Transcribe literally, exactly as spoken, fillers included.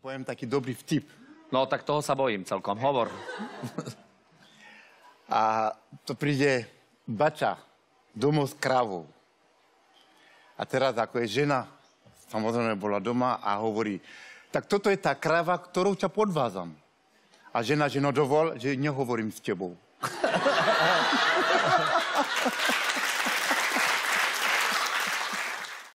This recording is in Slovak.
poviem taký dobrý vtip. No, tak toho sa bojím celkom. Hovor. A to príde bača domov s krávou. A teraz, ako je žena, samozrejme bola doma a hovorí, tak toto je tá kráva, ktorou ťa podvázam. A žena, že no dovol, že nehovorím s tebou.